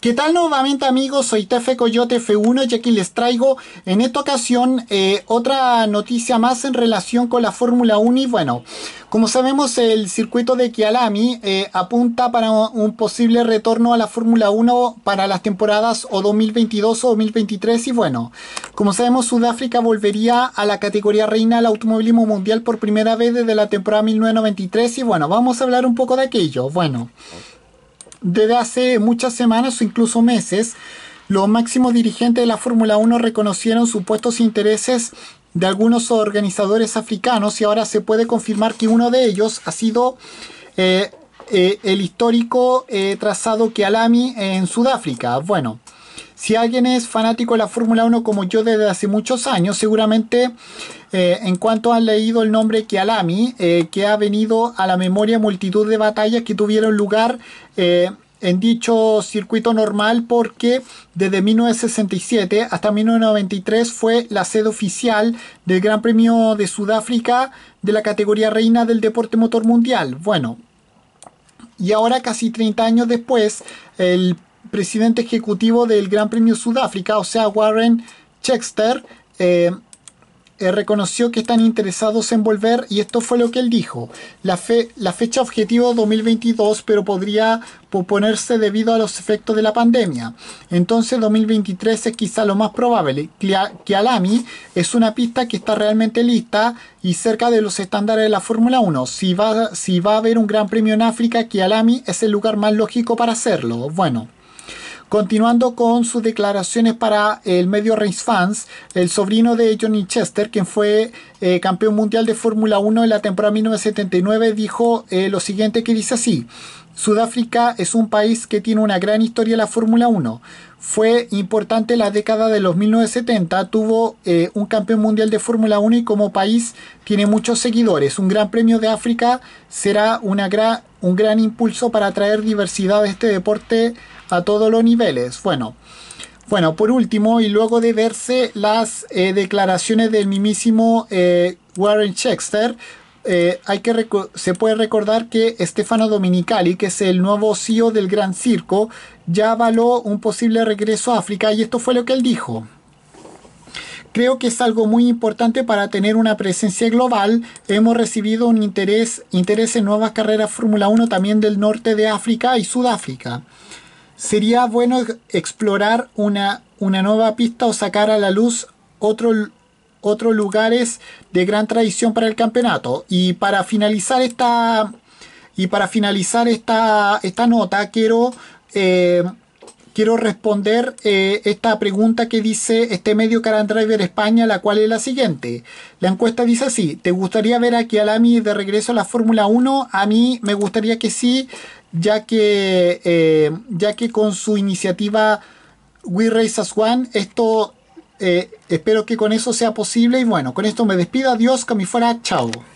¿Qué tal nuevamente amigos? Soy Tefe Coyote F1 y aquí les traigo en esta ocasión otra noticia más en relación con la Fórmula 1 y bueno, como sabemos el circuito de Kyalami apunta para un posible retorno a la Fórmula 1 para las temporadas o 2022 o 2023 y bueno, como sabemos Sudáfrica volvería a la categoría reina del automovilismo mundial por primera vez desde la temporada 1993 y bueno, vamos a hablar un poco de aquello. Bueno. Desde hace muchas semanas o incluso meses, los máximos dirigentes de la Fórmula 1 reconocieron supuestos intereses de algunos organizadores africanos y ahora se puede confirmar que uno de ellos ha sido el histórico trazado Kyalami en Sudáfrica. Bueno, si alguien es fanático de la Fórmula 1 como yo desde hace muchos años, seguramente en cuanto han leído el nombre Kyalami, que ha venido a la memoria multitud de batallas que tuvieron lugar en dicho circuito normal porque desde 1967 hasta 1993 fue la sede oficial del Gran Premio de Sudáfrica de la categoría reina del deporte motor mundial. Bueno, y ahora casi 30 años después, el presidente ejecutivo del Gran Premio Sudáfrica, o sea Warren Chester, reconoció que están interesados en volver y esto fue lo que él dijo. La fecha objetivo 2022, pero podría posponerse debido a los efectos de la pandemia. Entonces 2023 es quizá lo más probable. Kyalami es una pista que está realmente lista y cerca de los estándares de la Fórmula 1. Si va a haber un gran premio en África, Kyalami es el lugar más lógico para hacerlo. Bueno. Continuando con sus declaraciones para el medio Race Fans, el sobrino de Johnny Chester, quien fue campeón mundial de Fórmula 1 en la temporada 1979, dijo lo siguiente que dice así: Sudáfrica es un país que tiene una gran historia en la Fórmula 1. Fue importante en la década de los 1970, tuvo un campeón mundial de Fórmula 1 y como país tiene muchos seguidores. Un gran premio de África será un gran impulso para atraer diversidad a este deporte a todos los niveles. Bueno, por último, y luego de verse las declaraciones del mismísimo Warren Chester, se puede recordar que Stefano Domenicali, que es el nuevo CEO del Gran Circo, ya avaló un posible regreso a África y esto fue lo que él dijo. Creo que es algo muy importante para tener una presencia global. Hemos recibido un interés en nuevas carreras Fórmula 1 también del norte de África y Sudáfrica. Sería bueno explorar una nueva pista o sacar a la luz otros lugares de gran tradición para el campeonato. Y para finalizar esta nota quiero responder esta pregunta que dice este medio Car and Driver España, la cual es la siguiente. La encuesta dice así: ¿te gustaría ver a Kyalami de regreso a la Fórmula 1? A mí me gustaría que sí, ya que con su iniciativa We Race as One, espero que con eso sea posible. Y bueno, con esto me despido. Adiós, que me fuera, chao.